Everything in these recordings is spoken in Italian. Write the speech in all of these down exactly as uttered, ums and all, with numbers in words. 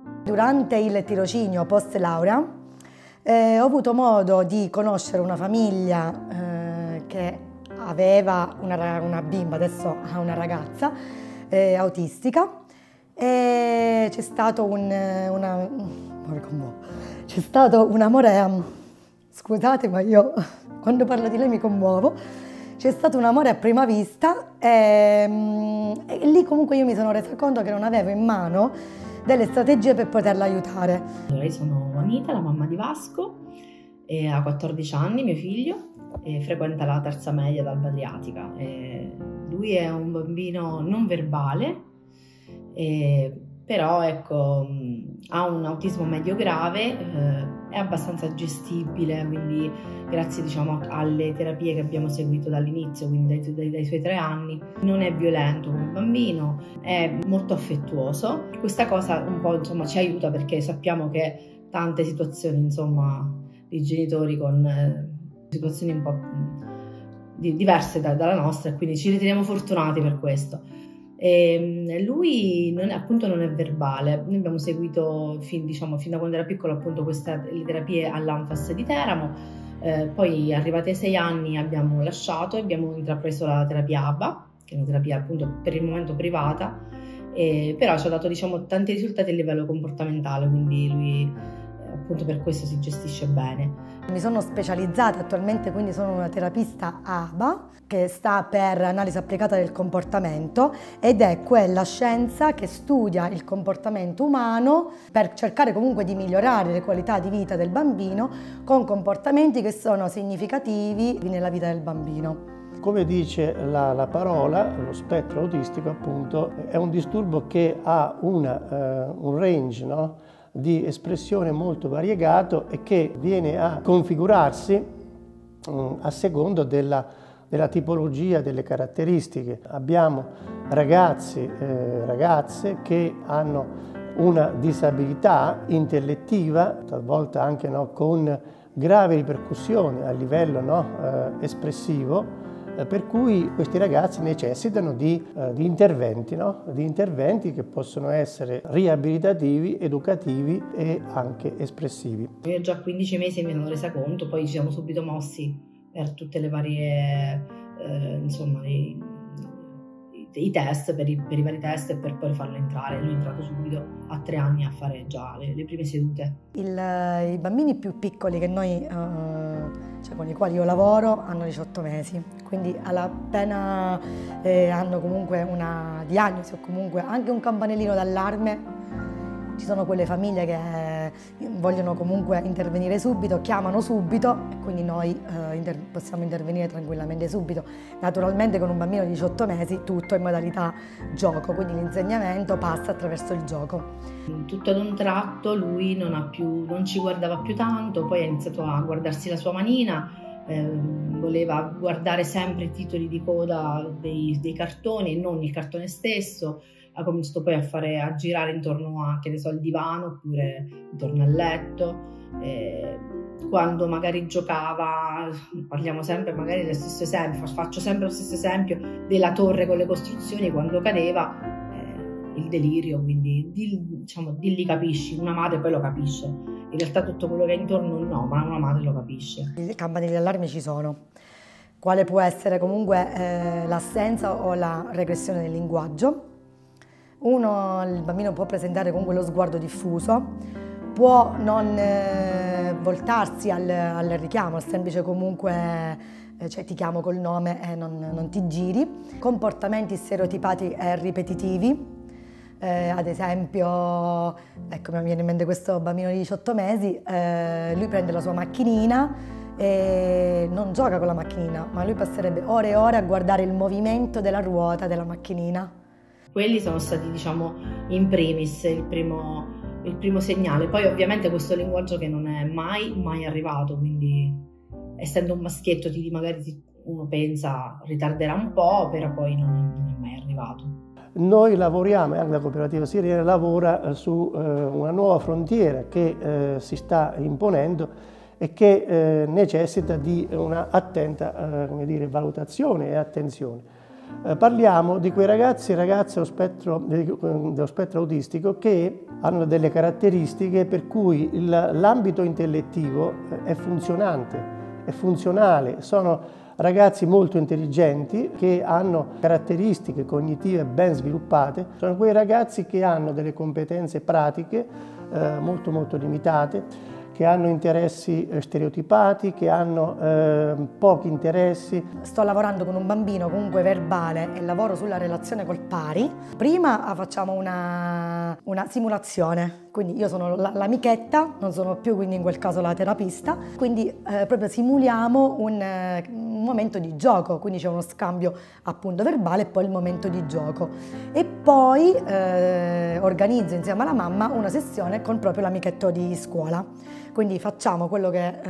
Durante il tirocinio post laurea eh, ho avuto modo di conoscere una famiglia eh, che aveva una, una bimba, adesso ha una ragazza eh, autistica, e c'è stato un, una, c'è stato un amore, scusate ma io quando parlo di lei mi commuovo, c'è stato un amore a prima vista e, e lì comunque io mi sono resa conto che non avevo in mano delle strategie per poterla aiutare. Io sono Anita, la mamma di Vasco, e ha quattordici anni, mio figlio, e frequenta la terza media ad Alba Adriatica. E lui è un bambino non verbale, e, però ecco, ha un autismo medio grave, eh, è abbastanza gestibile, quindi grazie diciamo, alle terapie che abbiamo seguito dall'inizio, quindi dai, dai, dai suoi tre anni, non è violento come bambino, è molto affettuoso. Questa cosa un po' insomma, ci aiuta perché sappiamo che tante situazioni insomma, di genitori con eh, situazioni un po' di, diverse da, dalla nostra, e quindi ci riteniamo fortunati per questo. E lui non è, appunto non è verbale. Noi abbiamo seguito fin, diciamo, fin da quando era piccolo appunto queste le terapie all'Anfas di Teramo, eh, poi arrivati ai sei anni abbiamo lasciato e abbiamo intrapreso la terapia A B A, che è una terapia appunto per il momento privata, eh, però ci ha dato diciamo, tanti risultati a livello comportamentale, quindi lui appunto per questo si gestisce bene. Mi sono specializzata attualmente, quindi sono una terapista A B A, che sta per analisi applicata del comportamento, ed è quella scienza che studia il comportamento umano per cercare comunque di migliorare le qualità di vita del bambino con comportamenti che sono significativi nella vita del bambino. Come dice la, la parola, lo spettro autistico appunto è un disturbo che ha una, uh, un range, no? di espressione molto variegato e che viene a configurarsi um, a secondo della, della tipologia, delle caratteristiche. Abbiamo ragazzi e eh, ragazze che hanno una disabilità intellettiva, talvolta anche no, con gravi ripercussioni a livello no, eh, espressivo, per cui questi ragazzi necessitano di, uh, di interventi, no? di interventi che possono essere riabilitativi, educativi e anche espressivi. Io già a quindici mesi mi sono resa conto, poi ci siamo subito mossi per tutte le varie, eh, insomma, i, i test, per i, per i vari test e per poi farlo entrare. Lui è entrato subito a tre anni a fare già le, le prime sedute. Il, I bambini più piccoli che noi... Uh... Cioè, con i quali io lavoro hanno diciotto mesi, quindi appena eh, hanno comunque una diagnosi o comunque anche un campanellino d'allarme, ci sono quelle famiglie che vogliono comunque intervenire subito, chiamano subito e quindi noi eh, inter possiamo intervenire tranquillamente subito. Naturalmente con un bambino di diciotto mesi tutto in modalità gioco, quindi l'insegnamento passa attraverso il gioco. Tutto ad un tratto lui non, ha più, non ci guardava più tanto, poi ha iniziato a guardarsi la sua manina, eh, voleva guardare sempre i titoli di coda dei, dei cartoni e non il cartone stesso. Ha cominciato poi a, fare, a girare intorno a, che ne so, il divano oppure intorno al letto. Eh, quando magari giocava, parliamo sempre magari del stesso esempio, faccio sempre lo stesso esempio della torre con le costruzioni, quando cadeva eh, il delirio, quindi di, diciamo, di lì capisci, una madre poi lo capisce. In realtà tutto quello che è intorno no, ma una madre lo capisce. I campanelli d'allarme ci sono. Quale può essere comunque eh, l'assenza o la regressione del linguaggio. Uno, il bambino può presentare comunque lo sguardo diffuso, può non eh, voltarsi al, al richiamo, al semplice comunque, eh, cioè ti chiamo col nome e non, non ti giri. Comportamenti stereotipati e ripetitivi, eh, ad esempio, ecco mi viene in mente questo bambino di diciotto mesi, eh, lui prende la sua macchinina e non gioca con la macchinina, ma lui passerebbe ore e ore a guardare il movimento della ruota della macchinina. Quelli sono stati, diciamo, in primis il primo, il primo segnale. Poi ovviamente questo linguaggio che non è mai, mai arrivato, quindi essendo un maschietto ti, magari ti, uno pensa ritarderà un po', però poi non è, non è mai arrivato. Noi lavoriamo, e anche la cooperativa Sirene lavora su eh, una nuova frontiera che eh, si sta imponendo e che eh, necessita di una attenta eh, come dire, valutazione e attenzione. Eh, parliamo di quei ragazzi e ragazze dello spettro, dello spettro autistico che hanno delle caratteristiche per cui il, l'ambito intellettivo è funzionante, è funzionale, sono ragazzi molto intelligenti che hanno caratteristiche cognitive ben sviluppate, sono quei ragazzi che hanno delle competenze pratiche eh, molto molto limitate, che hanno interessi stereotipati, che hanno eh, pochi interessi. Sto lavorando con un bambino comunque verbale e lavoro sulla relazione col pari. Prima facciamo una, una simulazione, quindi io sono l'amichetta, non sono più quindi in quel caso la terapista, quindi eh, proprio simuliamo un, eh, un momento di gioco, quindi c'è uno scambio appunto verbale e poi il momento di gioco. E poi eh, organizzo insieme alla mamma una sessione con proprio l'amichetto di scuola. Quindi facciamo quello che eh,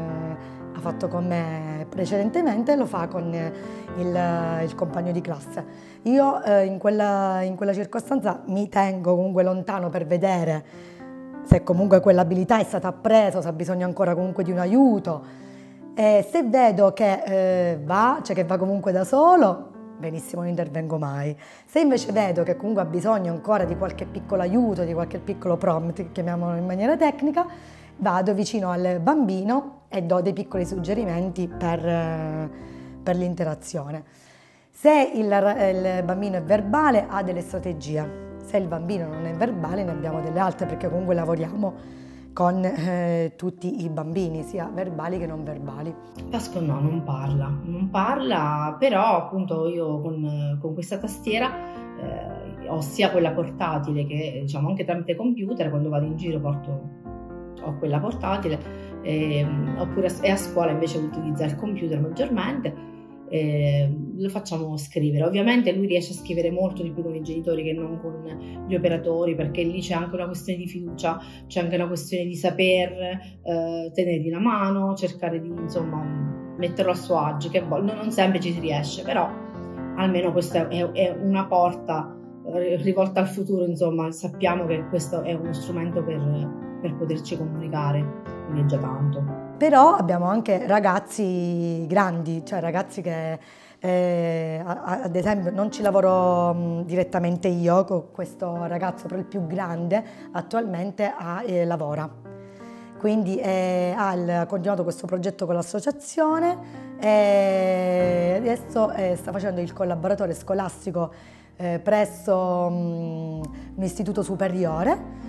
ha fatto con me precedentemente, lo fa con il, il compagno di classe. Io eh, in, quella, in quella circostanza mi tengo comunque lontano per vedere se comunque quell'abilità è stata appresa, se ha bisogno ancora comunque di un aiuto. E se vedo che eh, va, cioè che va comunque da solo, benissimo, non intervengo mai. Se invece vedo che comunque ha bisogno ancora di qualche piccolo aiuto, di qualche piccolo prompt, chiamiamolo in maniera tecnica, vado vicino al bambino e do dei piccoli suggerimenti per, per l'interazione. Se il, il bambino è verbale ha delle strategie, se il bambino non è verbale ne abbiamo delle altre, perché comunque lavoriamo con eh, tutti i bambini, sia verbali che non verbali. Vasco no, non parla, non parla, però appunto io con, con questa tastiera eh, ho sia quella portatile che diciamo anche tramite computer, quando vado in giro porto ho quella portatile, eh, oppure a, a scuola invece utilizza il computer maggiormente, eh, lo facciamo scrivere. Ovviamente lui riesce a scrivere molto di più con i genitori che non con gli operatori, perché lì c'è anche una questione di fiducia, c'è anche una questione di saper eh, tenergli la mano, cercare di insomma metterlo a suo agio, che non, non sempre ci si riesce, però almeno questa è, è una porta rivolta al futuro, insomma sappiamo che questo è uno strumento per per poterci comunicare, quindi è già tanto. Però abbiamo anche ragazzi grandi, cioè ragazzi che eh, ad esempio non ci lavoro mh, direttamente io con questo ragazzo, però il più grande attualmente ha, eh, lavora. Quindi eh, ha il, continuato questo progetto con l'associazione e adesso eh, sta facendo il collaboratore scolastico eh, presso mh, un istituto superiore.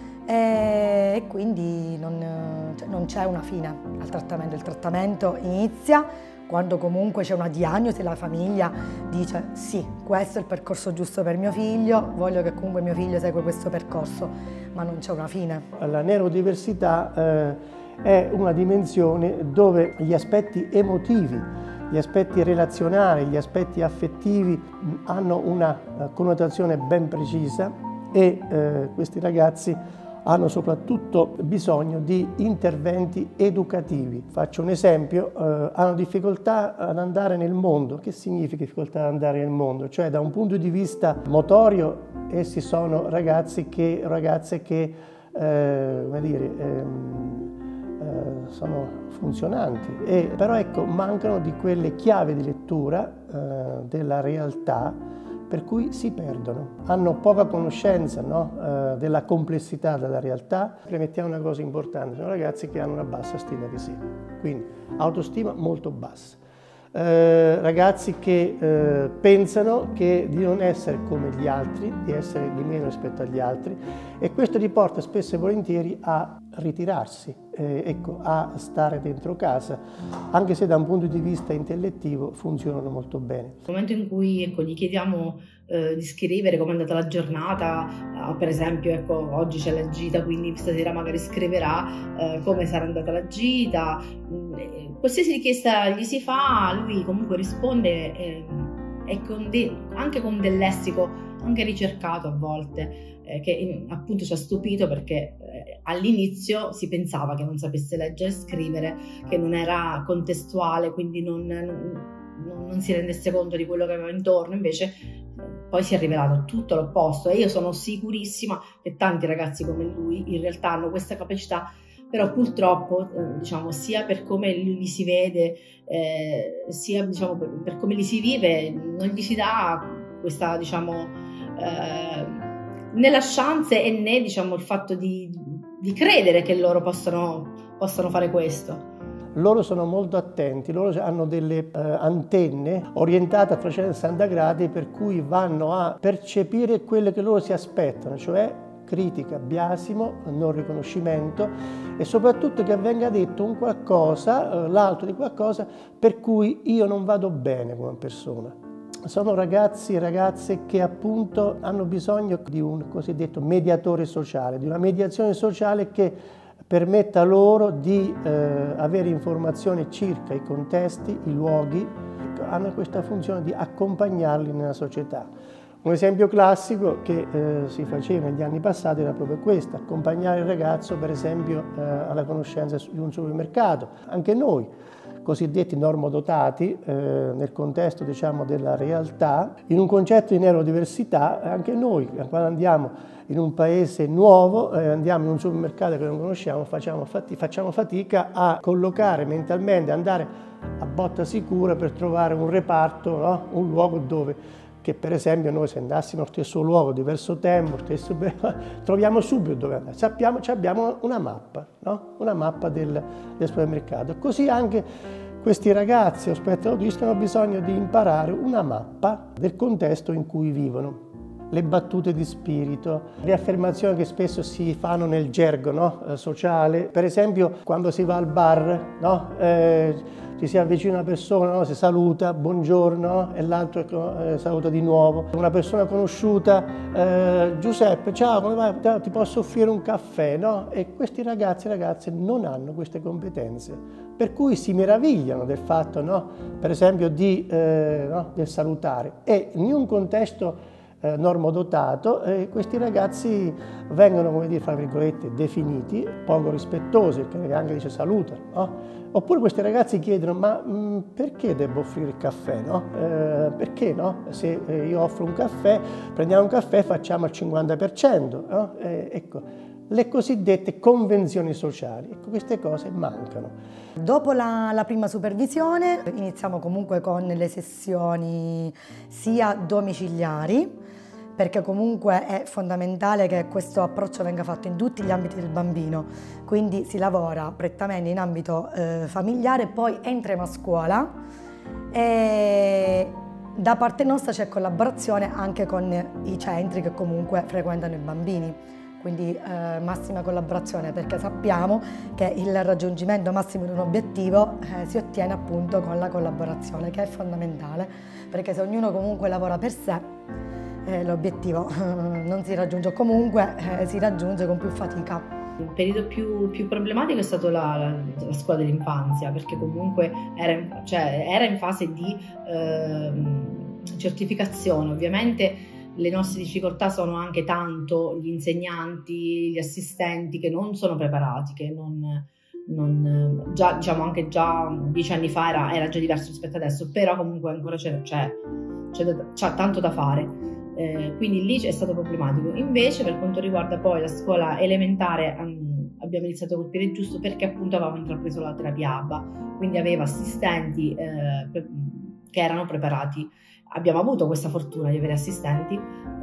E quindi non, cioè non c'è una fine al trattamento, il trattamento inizia quando comunque c'è una diagnosi e la famiglia dice sì, questo è il percorso giusto per mio figlio, voglio che comunque mio figlio segua questo percorso, ma non c'è una fine. La neurodiversità eh, è una dimensione dove gli aspetti emotivi, gli aspetti relazionali, gli aspetti affettivi hanno una connotazione ben precisa e eh, questi ragazzi hanno soprattutto bisogno di interventi educativi. Faccio un esempio, eh, hanno difficoltà ad andare nel mondo. Che significa difficoltà ad andare nel mondo? Cioè da un punto di vista motorio essi sono ragazzi che, ragazze che eh, come dire, ehm, eh, sono funzionanti, e, però ecco, mancano di quelle chiavi di lettura eh, della realtà per cui si perdono, hanno poca conoscenza no? eh, della complessità della realtà. Premettiamo una cosa importante, sono ragazzi che hanno una bassa stima di sé, quindi autostima molto bassa. Eh, ragazzi che eh, pensano che di non essere come gli altri, di essere di meno rispetto agli altri, e questo li porta spesso e volentieri a ritirarsi, eh, ecco, a stare dentro casa, anche se da un punto di vista intellettivo funzionano molto bene. Nel momento in cui ecco, gli chiediamo eh, di scrivere come è andata la giornata, eh, per esempio ecco, oggi c'è la gita, quindi stasera magari scriverà eh, come sarà andata la gita, eh, qualsiasi richiesta gli si fa, lui comunque risponde eh, e con de- anche con del lessico anche ricercato a volte, eh, che appunto ci ha stupito perché eh, all'inizio si pensava che non sapesse leggere e scrivere, che non era contestuale, quindi non, non, non si rendesse conto di quello che aveva intorno, invece eh, poi si è rivelato tutto l'opposto, e io sono sicurissima che tanti ragazzi come lui in realtà hanno questa capacità però purtroppo eh, diciamo sia per come li si vede eh, sia diciamo per, per come li si vive non gli si dà questa diciamo eh, né la chance e né diciamo il fatto di, di credere che loro possano, possano fare questo. Loro sono molto attenti, loro hanno delle eh, antenne orientate a trecentosessanta gradi per cui vanno a percepire quello che loro si aspettano, cioè critica, biasimo, non riconoscimento e soprattutto che venga detto un qualcosa, eh, l'altro di qualcosa per cui io non vado bene come persona. Sono ragazzi e ragazze che appunto hanno bisogno di un cosiddetto mediatore sociale, di una mediazione sociale che permetta loro di eh, avere informazioni circa i contesti, i luoghi, hanno questa funzione di accompagnarli nella società. Un esempio classico che eh, si faceva negli anni passati era proprio questo, accompagnare il ragazzo per esempio eh, alla conoscenza di un supermercato. Anche noi, cosiddetti normodotati, eh, nel contesto diciamo, della realtà, in un concetto di neurodiversità, anche noi quando andiamo in un paese nuovo, eh, andiamo in un supermercato che non conosciamo, facciamo, fati facciamo fatica a collocare mentalmente, andare a botta sicura per trovare un reparto, no? Un luogo dove, che per esempio noi se andassimo allo stesso luogo, diverso tempo, stesso, troviamo subito dove andare, sappiamo, abbiamo una mappa, no? Una mappa del, del supermercato. Così anche questi ragazzi o spettro autistici hanno bisogno di imparare una mappa del contesto in cui vivono. Le battute di spirito, le affermazioni che spesso si fanno nel gergo, no? eh, sociale, per esempio quando si va al bar, no? eh, ci si avvicina a una persona, no? Si saluta, buongiorno, e l'altro eh, saluta di nuovo. Una persona conosciuta, eh, Giuseppe, ciao, come vai? Ti posso offrire un caffè, no? E questi ragazzi e ragazze non hanno queste competenze, per cui si meravigliano del fatto, no? Per esempio, di, eh, no? del salutare. E in un contesto Eh, normodotato, eh, questi ragazzi vengono, come dire, fra virgolette, definiti poco rispettosi, perché anche dice saluta, no? Oppure questi ragazzi chiedono, ma mh, perché devo offrire il caffè, no? Eh, perché no? Se eh, io offro un caffè, prendiamo un caffè, facciamo al cinquanta per cento, no? Eh, ecco, le cosiddette convenzioni sociali, ecco, queste cose mancano. Dopo la, la prima supervisione iniziamo comunque con le sessioni sia domiciliari, perché comunque è fondamentale che questo approccio venga fatto in tutti gli ambiti del bambino, quindi si lavora prettamente in ambito eh, familiare, poi entriamo a scuola e da parte nostra c'è collaborazione anche con i centri che comunque frequentano i bambini. Quindi eh, massima collaborazione, perché sappiamo che il raggiungimento massimo di un obiettivo eh, si ottiene appunto con la collaborazione, che è fondamentale, perché se ognuno comunque lavora per sé eh, l'obiettivo eh, non si raggiunge, o comunque eh, si raggiunge con più fatica. Il periodo più, più problematico è stato la, la, la scuola dell'infanzia, perché comunque era in, cioè, era in fase di eh, certificazione. Ovviamente le nostre difficoltà sono anche tanto gli insegnanti, gli assistenti che non sono preparati, che non, non già diciamo anche già dieci anni fa era, era già diverso rispetto adesso, però comunque ancora c'è, c'è, c'è, c'è tanto da fare. Eh, quindi lì è stato problematico. Invece per quanto riguarda poi la scuola elementare um, abbiamo iniziato a colpire giusto perché appunto avevamo intrapreso la terapia A B A, quindi aveva assistenti eh, che erano preparati. Abbiamo avuto questa fortuna di avere assistenti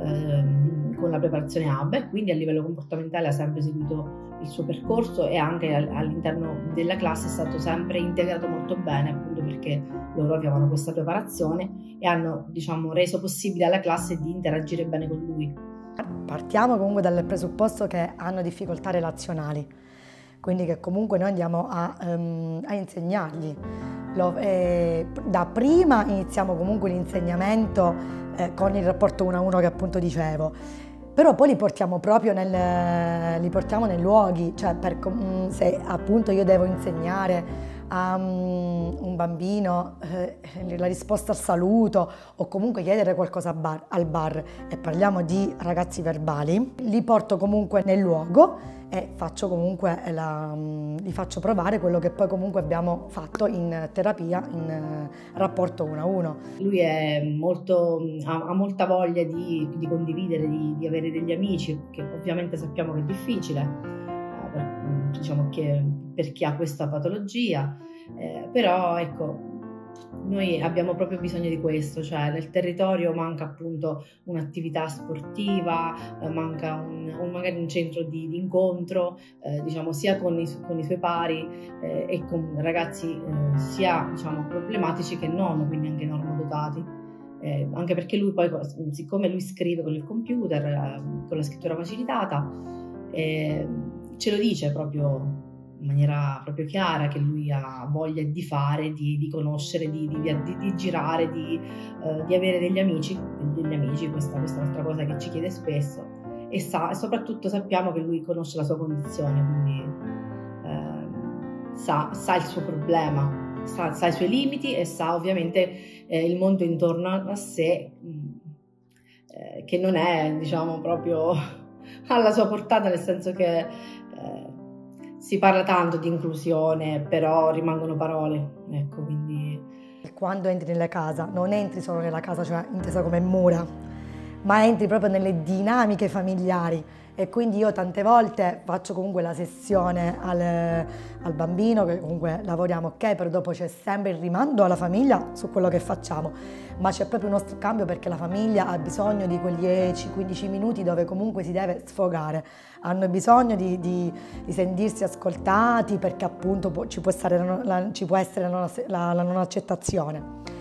ehm, con la preparazione A B A e quindi a livello comportamentale ha sempre seguito il suo percorso e anche all'interno della classe è stato sempre integrato molto bene, appunto perché loro avevano questa preparazione e hanno, diciamo, reso possibile alla classe di interagire bene con lui. Partiamo comunque dal presupposto che hanno difficoltà relazionali, quindi che comunque noi andiamo a, um, a insegnargli. Lo, eh, da prima iniziamo comunque l'insegnamento eh, con il rapporto uno a uno che appunto dicevo, però poi li portiamo proprio nel, li portiamo nei luoghi, cioè per, se appunto io devo insegnare a um, un bambino eh, la risposta al saluto o comunque chiedere qualcosa al bar, al bar e parliamo di ragazzi verbali, li porto comunque nel luogo e faccio comunque la, li faccio provare quello che poi comunque abbiamo fatto in terapia, in rapporto uno a uno. Lui è molto, ha, ha molta voglia di, di condividere, di, di avere degli amici, che ovviamente sappiamo che è difficile. diciamo che per chi ha questa patologia, eh, però ecco, noi abbiamo proprio bisogno di questo, cioè nel territorio manca appunto un'attività sportiva, eh, manca un, un, magari un centro di, di incontro, eh, diciamo sia con i, con i suoi pari eh, e con ragazzi eh, sia diciamo problematici che non, quindi anche normodotati, eh, anche perché lui poi, siccome lui scrive con il computer, eh, con la scrittura facilitata, eh, ce lo dice proprio in maniera proprio chiara che lui ha voglia di fare, di, di conoscere, di, di, di, di girare, di, uh, di avere degli amici, degli amici, questa, questa è un'altra cosa che ci chiede spesso, e, sa, e soprattutto sappiamo che lui conosce la sua condizione, quindi uh, sa, sa il suo problema, sa, sa i suoi limiti e sa ovviamente eh, il mondo intorno a sé, eh, che non è diciamo proprio alla sua portata, nel senso che eh, si parla tanto di inclusione, però rimangono parole, ecco, quindi... Quando entri nella casa, non entri solo nella casa, cioè intesa come mura, ma entri proprio nelle dinamiche familiari, e quindi io tante volte faccio comunque la sessione al, al bambino, che comunque lavoriamo, ok, però dopo c'è sempre il rimando alla famiglia su quello che facciamo, ma c'è proprio uno scambio, perché la famiglia ha bisogno di quei dieci quindici minuti dove comunque si deve sfogare, hanno bisogno di, di, di sentirsi ascoltati, perché appunto può, ci, può stare la, la, ci può essere la non, la, la non accettazione,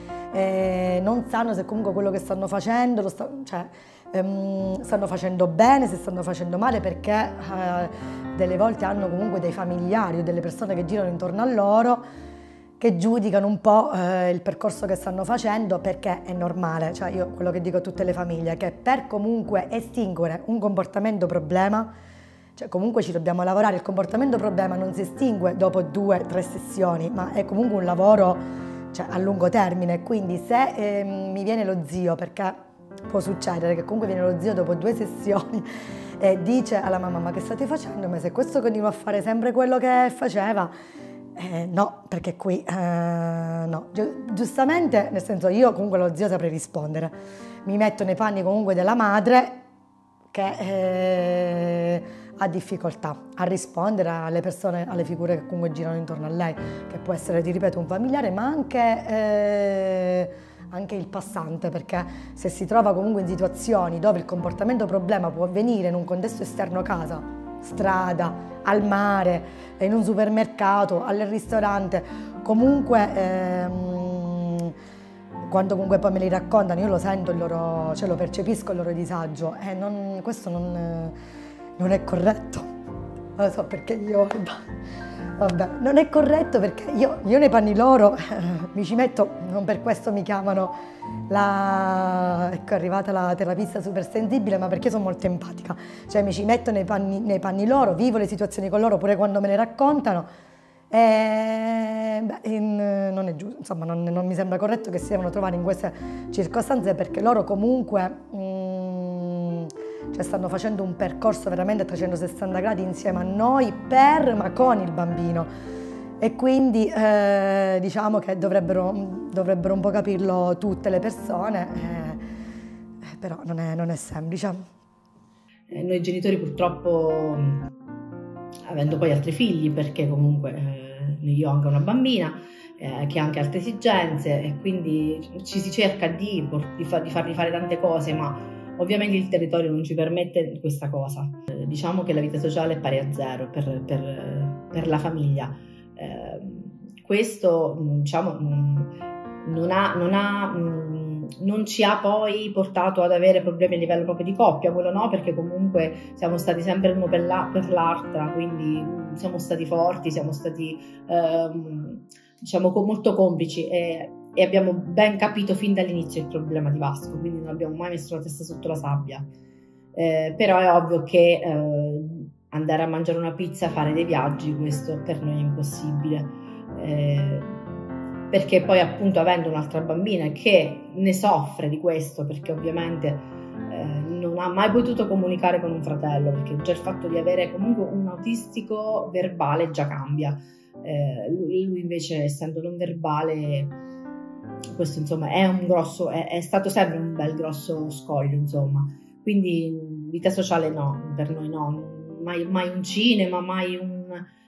e non sanno se comunque quello che stanno facendo lo sta, cioè, ehm, stanno facendo bene, se stanno facendo male, perché eh, delle volte hanno comunque dei familiari o delle persone che girano intorno a loro che giudicano un po' eh, il percorso che stanno facendo, perché è normale, cioè io quello che dico a tutte le famiglie, che per comunque estinguere un comportamento problema, cioè comunque ci dobbiamo lavorare, il comportamento problema non si estingue dopo due o tre sessioni, ma è comunque un lavoro, cioè, a lungo termine, quindi se eh, mi viene lo zio, perché può succedere che comunque viene lo zio dopo due sessioni e dice alla mamma: ma che state facendo? Ma se questo continua a fare sempre quello che faceva, Eh, no, perché qui eh, no, Gi- giustamente, nel senso, io comunque lo zio saprei rispondere, mi metto nei panni comunque della madre che eh, ha difficoltà a rispondere alle persone, alle figure che comunque girano intorno a lei, che può essere, ti ripeto, un familiare, ma anche, eh, anche il passante, perché se si trova comunque in situazioni dove il comportamento problema può avvenire in un contesto esterno a casa, strada, al mare, in un supermercato, al ristorante, comunque ehm, quando comunque poi me li raccontano io lo sento, il loro, cioè lo percepisco il loro disagio, e non, questo non, non è corretto, non lo so perché io, vabbè, non è corretto perché io, io nei panni loro mi ci metto, non per questo mi chiamano la, ecco, è arrivata la terapista super sensibile, ma perché sono molto empatica, cioè mi ci metto nei panni, nei panni loro, vivo le situazioni con loro pure quando me le raccontano, e beh, in, non è giusto, insomma non, non mi sembra corretto che si devono trovare in queste circostanze, perché loro comunque mm, cioè stanno facendo un percorso veramente a trecentosessanta gradi insieme a noi, per ma con il bambino. E quindi eh, diciamo che dovrebbero, dovrebbero un po' capirlo tutte le persone, eh, però non è, non è semplice. Eh, noi genitori purtroppo, avendo poi altri figli, perché comunque eh, io ho anche una bambina eh, che ha anche altre esigenze, e quindi ci si cerca di, di, far, di fargli fare tante cose, ma ovviamente il territorio non ci permette questa cosa. Eh, diciamo che la vita sociale è pari a zero per, per, per la famiglia. Eh, questo diciamo non, ha, non, ha, non ci ha poi portato ad avere problemi a livello proprio di coppia, quello no, perché comunque siamo stati sempre l'uno per, la, per l'altra, quindi siamo stati forti, siamo stati ehm, diciamo molto complici, e, e abbiamo ben capito fin dall'inizio il problema di Vasco, quindi non abbiamo mai messo la testa sotto la sabbia, eh, però è ovvio che eh, andare a mangiare una pizza, fare dei viaggi, questo per noi è impossibile, eh, perché poi appunto avendo un'altra bambina che ne soffre di questo, perché ovviamente eh, non ha mai potuto comunicare con un fratello, perché già il fatto di avere comunque un autistico verbale già cambia, eh, lui invece essendo non verbale, questo insomma è un grosso, è, è stato sempre un bel grosso scoglio, insomma, quindi vita sociale no, per noi no, mai, mai un cinema, mai un,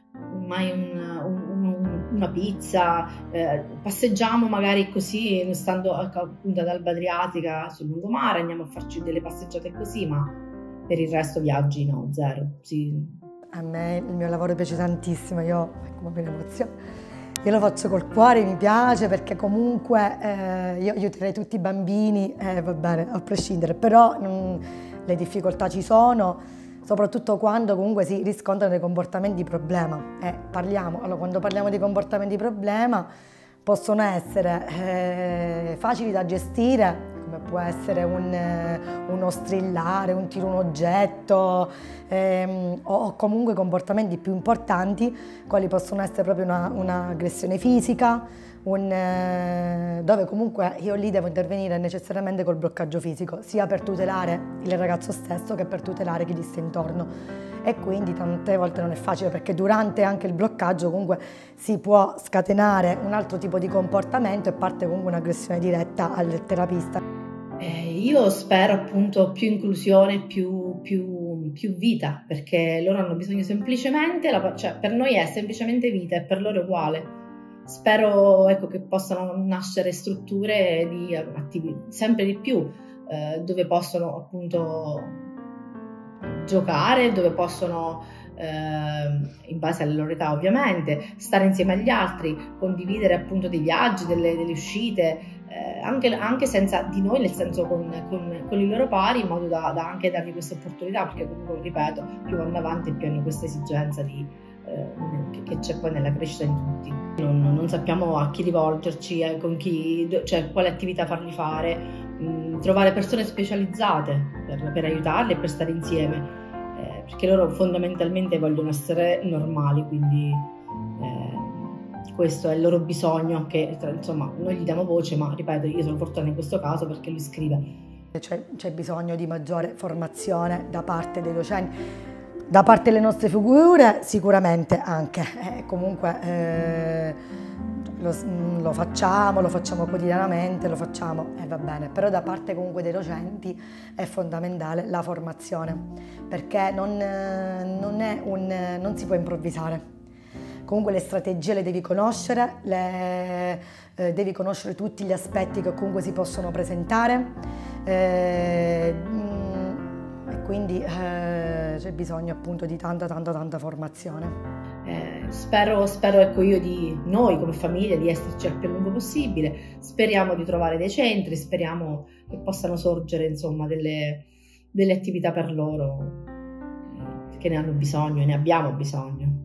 mai un, un, un, una pizza, eh, passeggiamo magari così, stando appunto ad Alba Adriatica sul lungomare, andiamo a farci delle passeggiate così, ma per il resto viaggi no, zero. Sì. A me il mio lavoro piace tantissimo, io come mi emoziono. Io lo faccio col cuore, mi piace perché comunque eh, io aiuterei tutti i bambini, eh, va bene, a prescindere, però mh, le difficoltà ci sono, soprattutto quando comunque si riscontrano dei comportamenti di problema. Eh, parliamo, allora, quando parliamo di comportamenti di problema possono essere eh, facili da gestire, come può essere un, uno strillare, un tiro un oggetto, ehm, o comunque comportamenti più importanti, quali possono essere proprio un'aggressione una fisica, un, eh, dove comunque io lì devo intervenire necessariamente col bloccaggio fisico, sia per tutelare il ragazzo stesso che per tutelare chi gli sta intorno. E quindi tante volte non è facile perché durante anche il bloccaggio comunque si può scatenare un altro tipo di comportamento e parte comunque un'aggressione diretta al terapista. Eh, io spero appunto più inclusione, più, più, più vita, perché loro hanno bisogno semplicemente, la, cioè per noi è semplicemente vita e per loro è uguale. Spero ecco, che possano nascere strutture di attivi, sempre di più, eh, dove possono appunto giocare, dove possono, eh, in base alle loro età ovviamente, stare insieme agli altri, condividere appunto dei viaggi, delle, delle uscite, eh, anche, anche senza di noi, nel senso con, con, con i loro pari, in modo da, da anche dargli questa opportunità, perché comunque, ripeto, più vanno avanti più hanno questa esigenza di, eh, che, che c'è poi nella crescita di tutti. Non, non sappiamo a chi rivolgerci, eh, con chi, cioè quale attività fargli fare, mh, trovare persone specializzate per, per aiutarli e per stare insieme. Perché loro fondamentalmente vogliono essere normali, quindi eh, questo è il loro bisogno, che insomma noi gli diamo voce, ma ripeto, io sono fortunata in questo caso perché lui scrive. C'è, c'è bisogno di maggiore formazione da parte dei docenti, da parte delle nostre figure sicuramente anche, eh, comunque eh, lo, lo facciamo, lo facciamo quotidianamente, lo facciamo e eh, va bene, però da parte comunque dei docenti è fondamentale la formazione, perché non, non, è un, non si può improvvisare. Comunque le strategie le devi conoscere, le, eh, devi conoscere tutti gli aspetti che comunque si possono presentare eh, e quindi eh, c'è bisogno appunto di tanta tanta tanta formazione. Eh, spero, spero ecco io di noi come famiglia di esserci il più a lungo possibile, speriamo di trovare dei centri, speriamo che possano sorgere insomma delle, delle attività per loro, eh, che ne hanno bisogno e ne abbiamo bisogno.